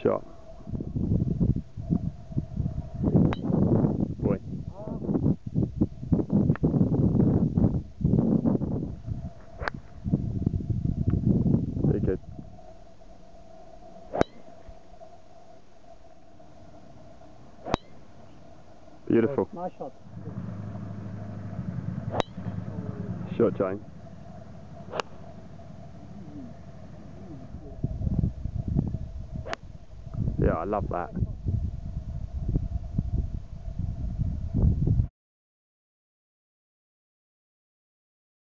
shot. Boy. Very good. Beautiful. Nice shot. Shot, Jane. Yeah, I love that.